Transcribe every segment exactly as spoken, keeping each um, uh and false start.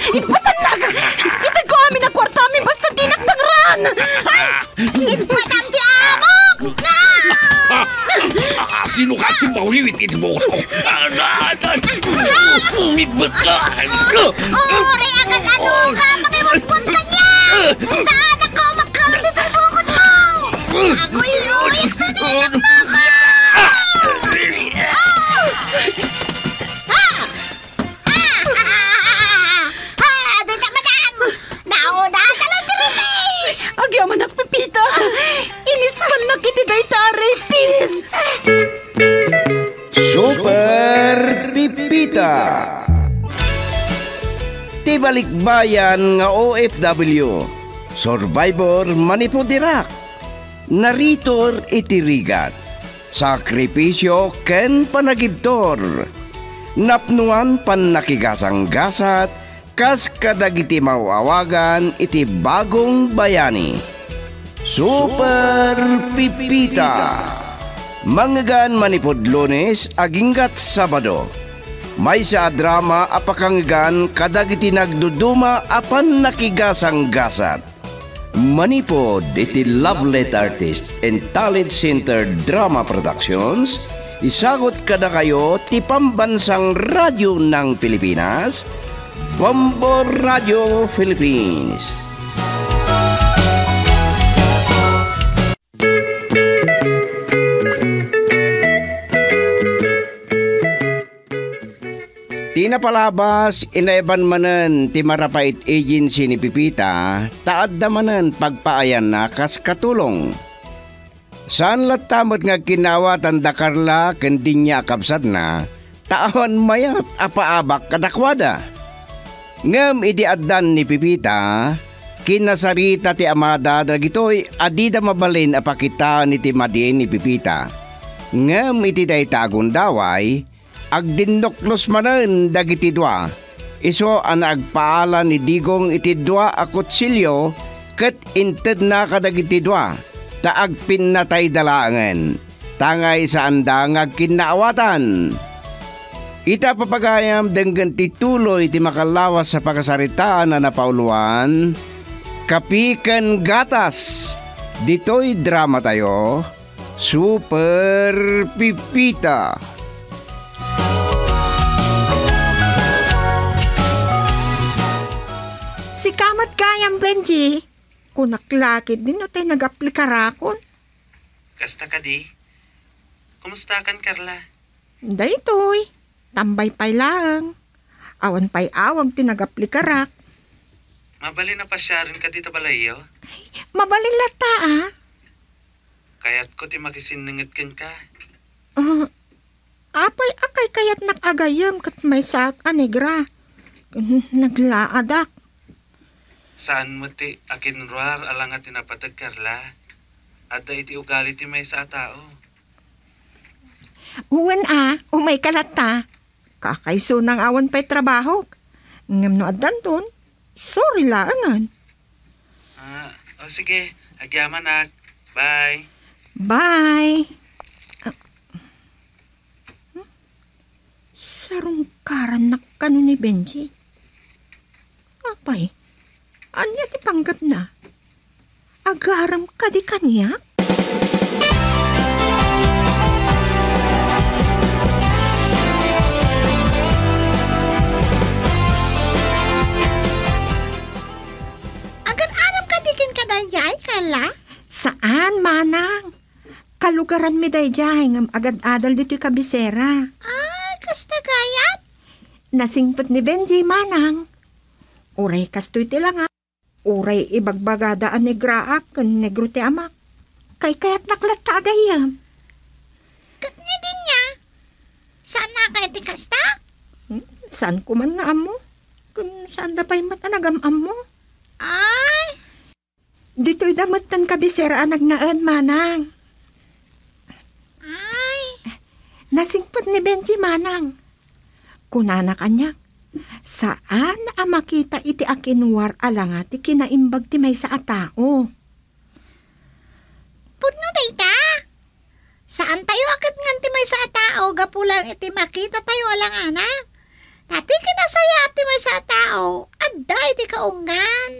Ipatanag! Itag ko amin na kwarta amin basta dinagtangran! Ay! Ipatam ti amok! Sino ka ti mawiwitin mo ko? Umibot ka! Uri, agad ano ka! Makiwagpon ka niya! Saan ako magkamali ng bukod mo? Ako'y uyik na nilak mo ko! Agyaman ang Pepita! Inispan na kiti day taray, pis! Super Pipita! Tibalikbayan nga O F W, Survivor Manipudirak, Naritor itirigat, Sakripisyo ken panagibtor, Napnuan pan nakigasang-gasat, kas kadagiti mawawagan iti bagong bayani. Super Pipita. Manggan manipod Lunes aginggat Sabado. May sa drama apakanggan kadagiti nagduduma apan nakigasang gasat. Manipod iti Lovelet Artist and Talent Center Drama Productions. Isagot kada kayo ti pambansang radyo ng Pilipinas, Bombo Radio Philippines. Tinapalabas, inaiban manen ti Marapait Agency ni Pipita, taad da manen pagpaayan na kas katulong. Saan latamot nga kinawatan da Carla kendi niya kapsad na, taan mayat apaabak kadakwada. Ngem idi addan ni Pipita, kinasarita ti amada dagitoy adida mabalin apakita ni ti madin ni Pipita. Ngem iti daytagon daway, agdindoklos manen dagiti dua. Iso ang agpaala ni Digong iti dua a kutsilyo ket inted na kadagiti dua. Taag pinnatay dalangan. Tangay sa andang agkinaawatan. Ita papagayam denggan tituloy ti makalawas sa pagkasaritaan na napauluan, Kapikan Gatas. Dito'y drama tayo, Super Pipita. Si kamat kayam, Benji. Kunaklakid din o tayo nag-aplikarakon. Kasta ka di? Kumusta kan, Carla? Daytoy. Tambay pay lang. Awan pay awag tinagaplikarak. Mabali na pa siya rin ka dito balayo? Mabalin lata ah. Kaya't ko ti makisiningit ken ka. Uh, apay akay kayat nakagayam kat may sak anegra. Naglaadak. Saan mo ti akin ruar alang at tinapatag, Carla? Adda iti ugali ti may sa tao. Uwan ah, umay kalata. Kakaiso nang awan pa'y trabaho. Ngam no addan dun, sorry laangan. Ah, o sige, agyaman nak. Bye. Bye. Uh, huh? Sarong karanak ka ni Benji. Apay, anya ti panggap na? Agaram ka di kanya? Dayjay, Carla? Saan, manang? Kalugaran mi dayjay, ngam agad-adal dito'y kabisera. Ay, kasta gayat? Nasingpot ni Benji, manang. Uray kastoy tila nga. Uray ibagbagadaan ni Graak, kan negro ti amak. Kay kayat naklat ka agayam. Kat niya din niya. Saan na kaya ti kasta? Hmm, saan ko man na amo? Kung saan da pa'y matanagam mo? Ay! Dito'y damutan kabisera ang nagnaan, manang. Ay! Nasingpot ni Benji, manang. Kunana kanya, saan ang makita iti akinwar alanga ti kinaimbag ti may sa atao? Pudno dayta. Saan tayo akit ngan ti may sa atao gapulang iti makita tayo alangana? Tati kinasaya ti may sa tao. Aday ti kaungan.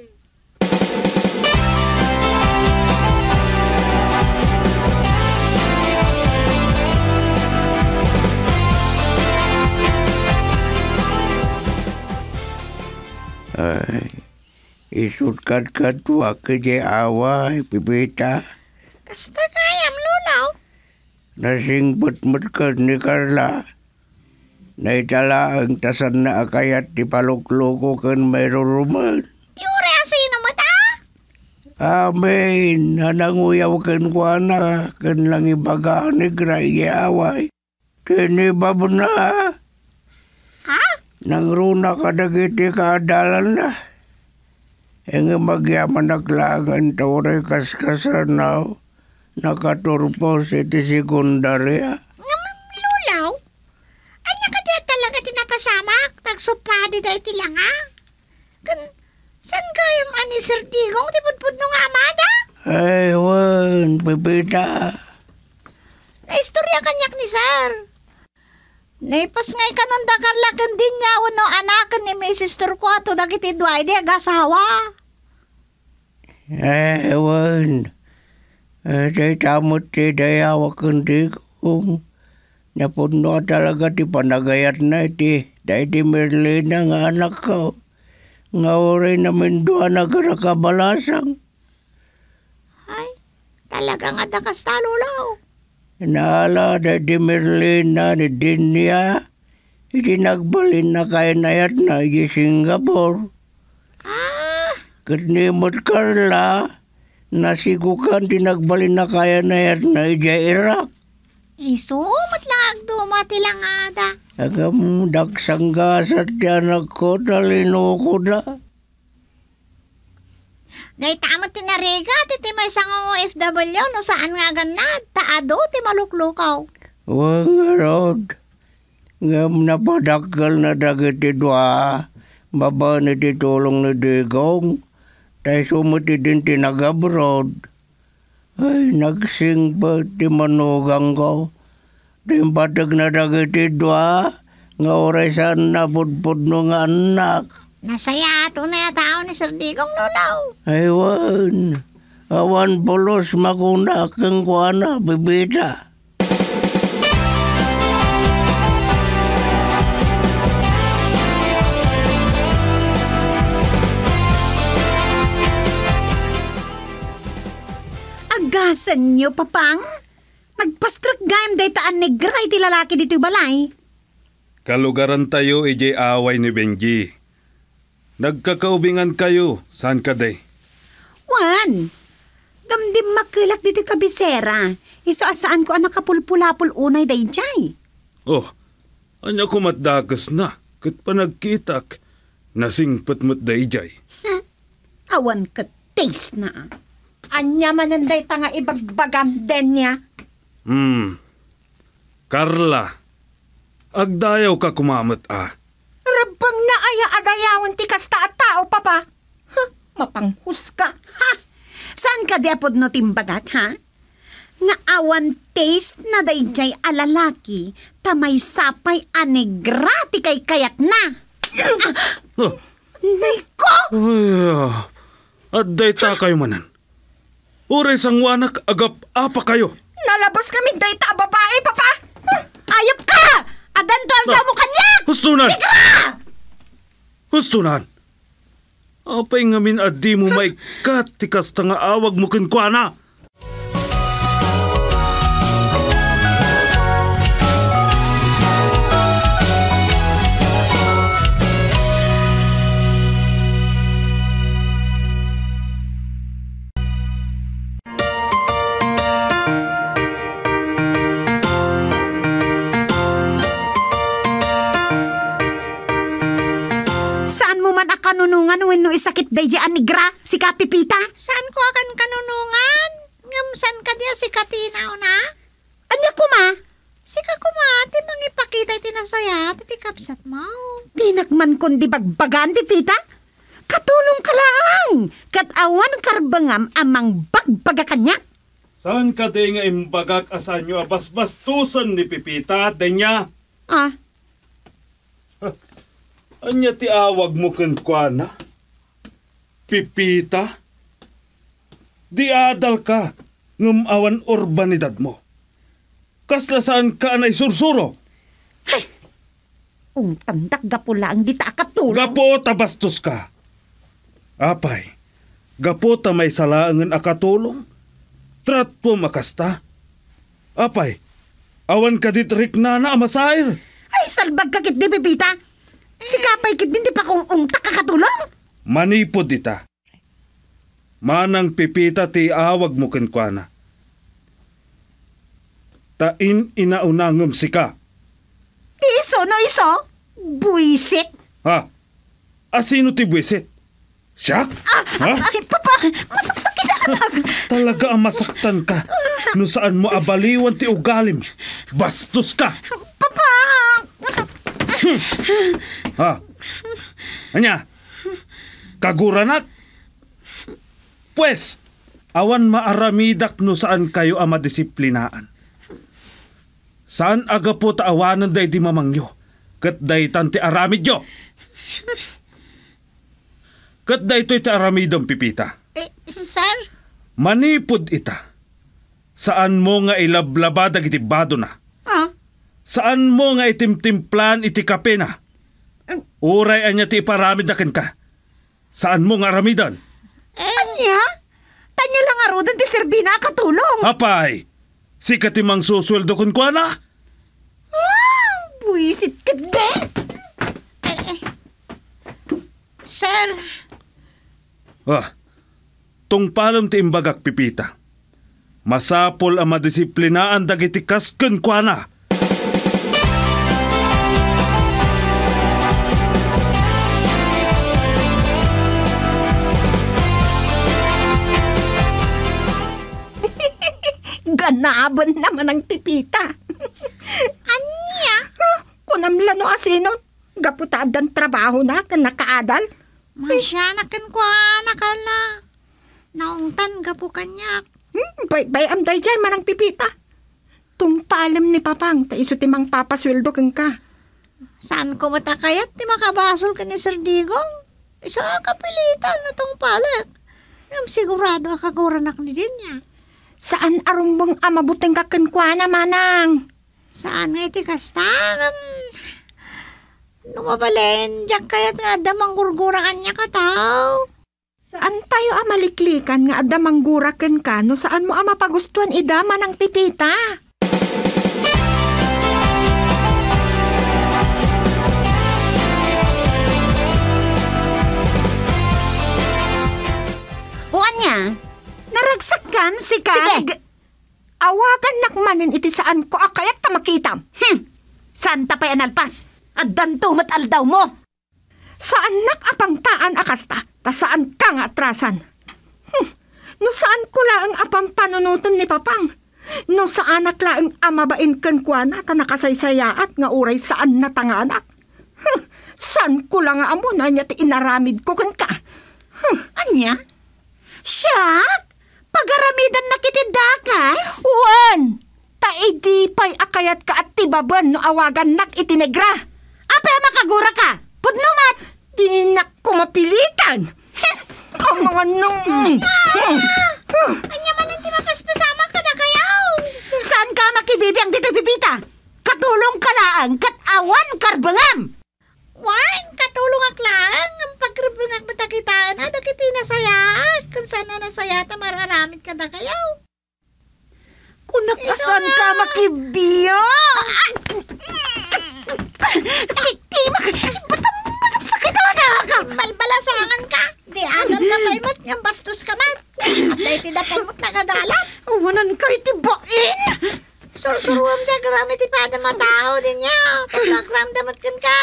Ay, isutkat ka tuwa ka jay away, Pipita. Kasta kayam lulaw. Nasingput-mut ka ni Carla. Naitala ang tasan na akayat ti palukloko kan mayroruman. Yure asino mo ta? Amen. Nananguyaw kan kwa na kan lang ibaga ni Gray away. Tinibab na. Ha? Nang runa ka dagiti kaadalan na. Ang magyaman naglagan tawari kaskasan na. Nakaturpos iti sekundarya. Ngam lulaw? Anya ka di talaga tinapasamak. Nagsupadi da iti lang ha? Kan, san kayam ani Sir Digong ti pudpud nung amada? Ay, wan, Pipita. Naistorya kanyak ni Sir. Naipas ngay kanon da karlakan din niya no anakan ni Missus Turquato dagiti duay di agasawa. Ay, wan. Ay, tamot ti dayawa kundi kung napuno talaga ti panagayat na iti. Dahil ti Merlina nga anak ko. Nga oray namin doon na nakabalasang. Ay, talaga nga da kastalulaw. Naala da di Merlina ni Dinya. Iti nagbalin na kainayat na di Singapore. Ah, Kanimot Carla, nasigukan ti nagbalin na kainayat na di Iraq. isumat lang agduma ti lang ada. Agam daksanggasat ti anak ko talino ko da. Naitamot ti nariga ti may sang O F W no saan nga ganad. Taado ti maluklukaw. Wang rod. Ngam napadakal na dagiti dua. Baba ni ti tulong ni Digong. Tay sumuti din ti nagabrod. Ay, nagsing pa ti manugang ko. Timpatag na dagiti dua. Nga oray saan napudpud no nga anak. Nasaya ato na tao ni Sir Digong lulaw. Aywan. Awan polos makuna kang kuana, Pipita. Agasan niyo, papang. Nagpastrak gayam day taan ni Gray ti lalaki dito balay. Kalugaran tayo ijay away ni Benji. Nagkakaubingan kayo, saan ka day? Wan, damdim makilak dito kabisera. Iso asaan ko ang nakapulpulapul unay day jay. Oh, anya kumatdakas na, kat panagkitak, nasingpatmat day jay. Hmm. Awan ka taste na. Anya mananday tanga ibagbagam den niya. Hmm, Carla, agdayaw ka kumamat ah. Rabang na aya adayawan ti kasta at tao, papa. Huh, mapanghus ka. Ha? Saan ka diapod no timbagat, ha? Nga awan taste na dayjay alalaki, tamay sapay anegrati kay kayak na. Oh, Nay ko! ay, ah, adday ta kayo manan. Uray sang wanak agap apa kayo. Nalabas kami dayta babae, papa. Huh, ayop ka! Adan to mo kanya! Hustunan! Tigra! Hustunan! Apay ngamin adi mo may katikas nga awag mo kinkwana. Kanunungan wenno isakit dayjay ni Gra si Kapipita. Saan ko akan kanunungan? Ngam san ka diya si Katina na? Anya ko ma? Sika ko ma, ti mangipakita iti nasaya, ti kapsat mo. Dinagman kon di bagbagan, Pipita. Katulong ka lang. Katawa ng karbangam amang bagbaga kanya. Saan ka day nga imbagak asanyo abasbastusan ni Pipita, denya? Ah, Anya ti awag mo ken kuana? Pipita? Di adal ka ngem awan urbanidad mo. Kasla saan ka anay sursuro? Ung tandak gapo lang di ta katulong. Gapo tabastos ka. Apay, gapo ta may salaangan akatulong. Tratpo makasta. Apay, awan ka dit rikna na amasair. Ay, salbag ka kit di Pipita. Sikapay kit din di pa kung ungtak kakatulong. Manipod dita. Manang Pipita ti awag mo kenkwana. Tain inaunangom sika. Iso no iso? Buisit. Ha? Asino ti buwisit? Siya? Ha? Ay, papa, masaksakit anak. Talaga ang masaktan ka. No saan mo abaliwan ti ugalim. Bastos ka. Papa! Ha? Anya? Kaguranak? Pues, awan maaramidak no saan kayo ang madisiplinaan. Saan aga po taawanan day di mamangyo? Kat day tanti aramid yo? Kat day to'y ti aramidong Pipita. Eh, sir? Manipod ita. Saan mo nga ilablabadag iti bado na? Ah? Saan mo nga itimtimplan iti kape na? Uray anya ti iparamid na ken ka. Saan mo nga aramidan? Eh, Anya? Tanya lang arudan ti Serbina katulong. Apay, si katimang susweldo kun kwa na? Ah, buisit ka de. sir? Ah, tungpalam ti imbagak Pipita. Masapol ang madisiplinaan dagiti kasken kwa na. Ganaban naman ang Pipita. Anya? Kunamla no asino. Gaputadan trabaho na kan nakaadal. Masya na ken kwa nakala. Naungtan gapu kanyak. Hmm, bay, bay amday dyan manang Pipita. Tungpalam ni Papang, taiso timang papasweldo kang ka. Saan ko matakayat ti makabasol ka ni Sir Digong? Isa kapilitan na tong palak. Ngam sigurado akaguranak ni din niya. Saan arumbong amabuteng kakenkwana manang? Saan nga iti kasta? Um, numabalen, diyak kayat nga damang gurgura kanya kataw. Saan tayo amaliklikan nga adda mangguraken ka no saan mo ama pagustuhan idama ng Pipita? Buwan niya, naragsakan si Kan. Sige, awagan nakmanin iti saan ko akayat ta makitam. Hmm, saan tapay analpas? At dantumat aldaw mo. Saan nakapangtaan akasta, ta saan ka nga atrasan? Hmm, no saan ko laang apang panunutan ni Papang? No saan naklaang amabain kan kwa na ta nakasaysayaat nga uray saan natanganak? Hmm, saan ko lang nga amo na niya ti inaramid ko kan ka? Hmm, Anya? Siya? Pagaramidan na kitidakas? Uwan! Taidi pa'y akayat ka at tibaban no awagan nak itinegra. Apay makagura ka? Pudnumat! Di na ko mapilitan. Ang mga nung... Anya man ang di mapaspasama ka na kayaw. Saan ka makibibiyang dito, Pipita? Katulong ka laang, kat awan karbangam. Wan, katulong ak laang, ang pagkarbangam matakitaan na, dakiti nasayaat. Kung saan na nasayaat na mararamit ka na kayaw. Kunakasan ka makibiyang? Di mak... Ba't ang sakit na? Balbalasangan ka. Di agad na maimot nga bastos ka man. At dahil tinapamot na kadalat. Uwanan ka itibain. Sursuruam niya, grami ti pada matao din niya. Pagkakram damat kan ka.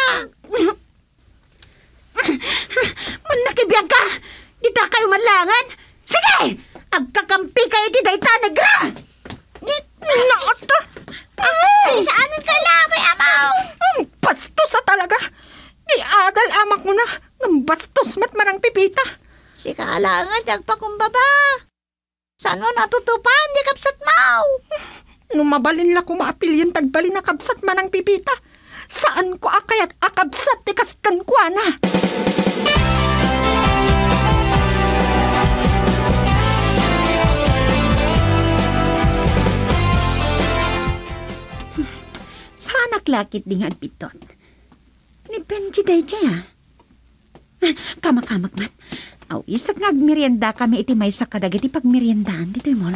Man nakibiyang ka. Di ta kayo manlangan. Sige! Agkakampi kayo di dahi tanagra. Nit! Naota! Ay, saanan ka lang, may amaw. Bastos sa talaga. Di agal amak mo na. Ng bastos mat marang Pipita. Si kalangan, dagpakumbaba. Saan mo natutupan, di kapsat mau? Numabalin la ko maapil yung tagbali na kabsat manang Pipita. Saan ko akayat akabsat ti kaskan ko na? Saan naklakit di nga piton? Ni Benji day dya. Kamak-kamak man. Aw, isag nga agmerienda kami iti may sa kadag iti pagmeriendaan dito mo.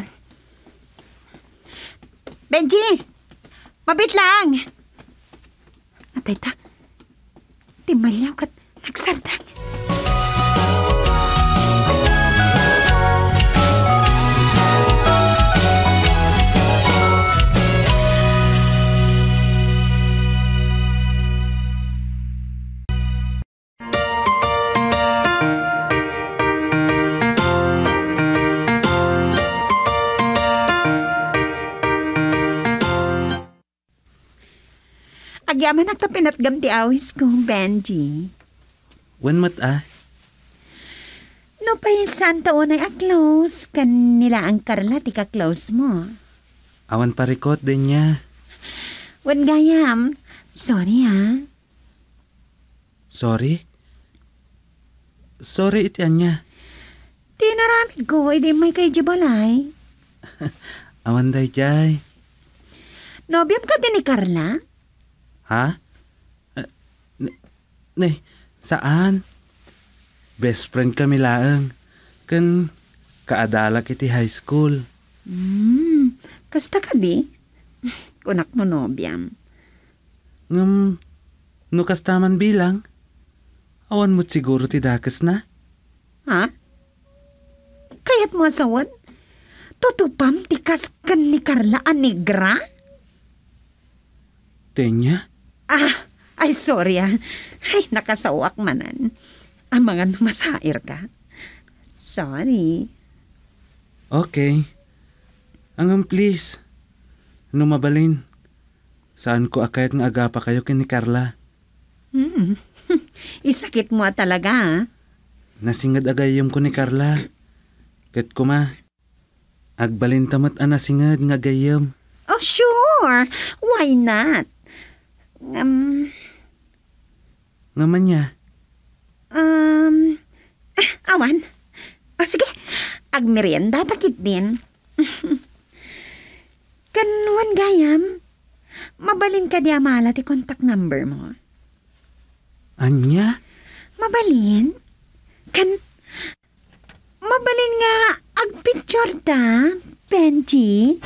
Benji! Mabit lang! Atay ta, timalyaw kat nagsardang. Agyaman nagtapinat gam ti awis ko, Benji. Wan mat ah? No pa yung santa unay a-close, kanila ang Carla ti ka-close mo. Awan parikot din niya. Wan gayam, sorry ha. Sorry? Sorry iti anya. Tinaramid ko, hindi may kay Jibalay. Awan day jay. Nobyam ka din ni Carla? Ha? Uh, ne, ne, saan? Best friend kami laang. Kan kaadalak iti high school. Hmm, kasta ka di? Kunak no nobyam. Ngam, no kastaman bilang. Awan mo't siguro ti dakas na. Ha? Kaya't mo asawan? Tutupam ti kaskan ni Carla a negra? Tenya? Ah, ay sorry ah. Ay, nakasawak manan. Ang mga masair ka. Sorry. Okay. Angam please. No mabalin. Saan ko akayat ng agapa kayo kin ni Carla? Hmm. Isakit mo talaga ah. Nasingad agayom ko ni Carla. Kat kuma. Agbalin tamat anasingad nga gayom. Oh, sure. Why not? Um, Ngaman niya. um, ah, awan. O sige, agmerienda takit din. Kanwan gayam, mabalin ka di amala ti contact number mo. Anya? Mabalin? Kan, mabalin nga agpicture ta, Benji.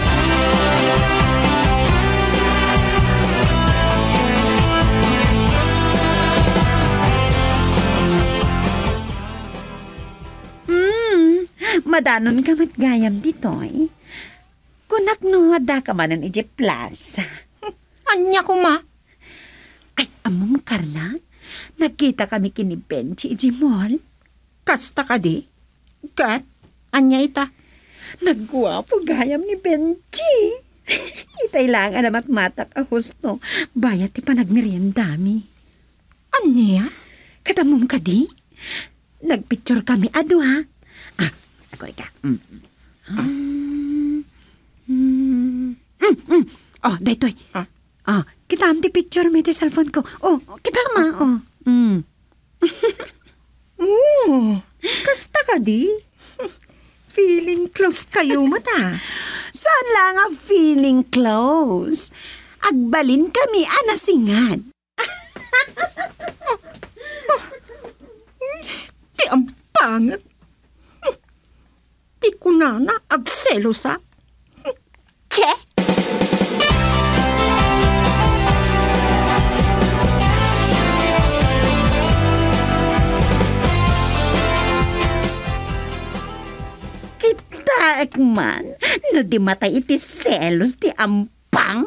Madanon ka matgayam ditoy. Kunak no, da ka manan ije plaza. Anya ko ma? Ay, amom Carla, nagkita kami kini Benji ije mall. Kasta ka di? Kat? Anya ita? Nagguwapo gayam ni Benji. Itay lang anamat matak a husto. Bayat ti panagmeriendami. Anya? Katamom ka di? Nagpicture kami ado ha. Ah, ako ka. Mm. Mm. Mm. Mm. Mm. Oh, daytoy. Ah. Ah, kita am ti picture mi ti cellphone ko. Oh, kita ma. Oh. Mm. Oh, kasta ka di? Feeling close kayo mata. Saan lang ang feeling close? Agbalin kami anasingad. Ti ang pangat. Ti ko na na agselo sa. Che? Kita man, no di matay iti selos ti ampang.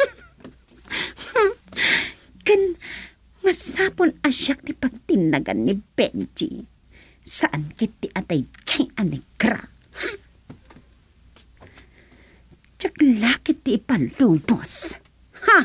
Kan masapon asyak ti pagtinagan ni Benji. Saan kiti atay tiyay anegra? Tsak lakit ti ipalubos. Ha?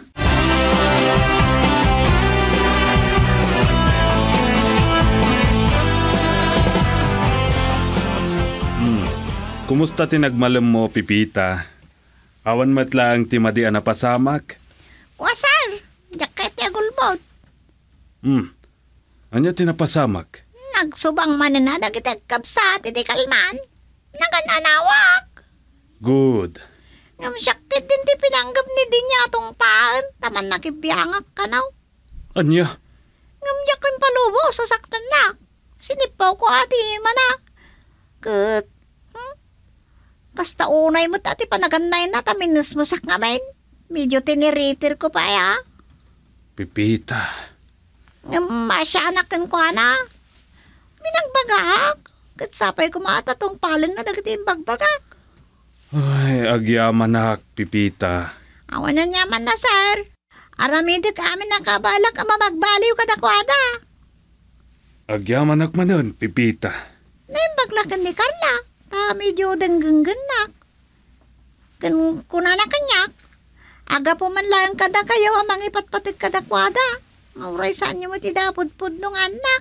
Hmm. Kumusta tinagmalam mo, Pipita? Awan matlaang ti madi na pasamak? Wasar, Jacket ya gulbot. Hmm. Anya tinapasamag. Nagsubang mananada kita kapsat iti kalman. Nagananawak. Good. Ngam sakit din ti pinanggap ni di niya atong paan. Taman nakibiyangak ka naw. Anya? Ngam niya ko'y palubo sa saktan na. Sinipaw ko ati mana. Kat, hmm? Kasta unay mo tati panaganay na taminus mo sak ngamen. Medyo tiniritir ko pa ya. Pipita. Ngam masyanakan ko na. Minagbagak. Kat sapay ko maatatong palan na dagiti bagbagak. Ay, agyaman na, Pipita. Awan na nyaman na, sir. Aramidik amin nakabalak ang mamagbaliw kadakwada. Agyaman nakmanon, Pipita. Naimbaglakan ni Carla. Ta medyo denggenggenak. Kan kunana kanyak. Aga po man lang kada kayo ang mangipatpatid kadakwada. Mauray saan niyo mo tidapod-pod nung anak.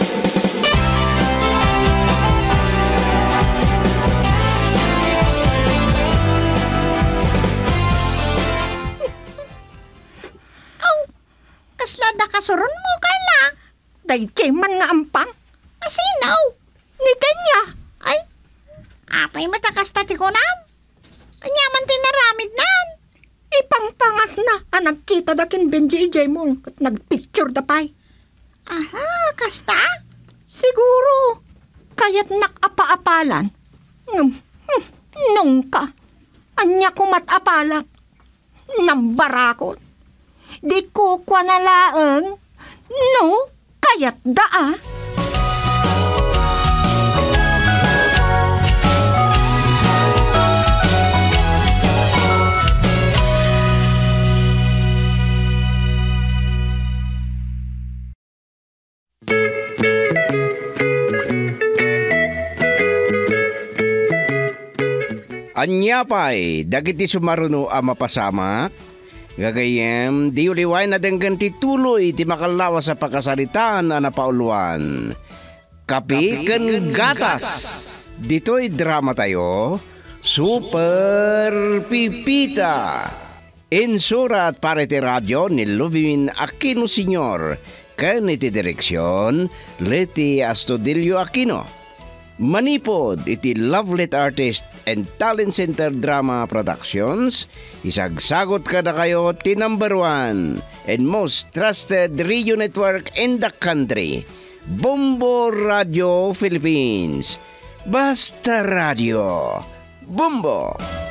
Kaslada kasuron mo, Carla. Dayjay man nga ampang. Asinaw. Ni Denya. Ay, apay matakas tati ko na. Anyaman tinaramid nan. Ipangpangas na. Ah, nagkita dakin Benji ijay mo. At nagpicture da pay. Aha, kasta? Siguro. Kaya't nakapa-apalan. Ngam, hmm, nung ka. Anya kumat-apalak. Nambarakot. Di ko kwa na laeng. No, kaya't daa. Anya pa'y, dagiti sumaruno a mapasamak. Gagayem, di uliway na denggan ti tuloy ti makalawa sa pagkasalitaan na napauluan. Kapi ken gatas. Dito'y drama tayo, Super Pipita. Insura at parete radyo ni Luvimin Aquino Senior. Ken iti direksyon, Leti Astudillo Aquino. Manipod iti Lovelet Artist and Talent Center Drama Productions. Isagsagot ka na kayo ti number one and most trusted radio network in the country, Bombo Radio Philippines. Basta Radio. Bombo!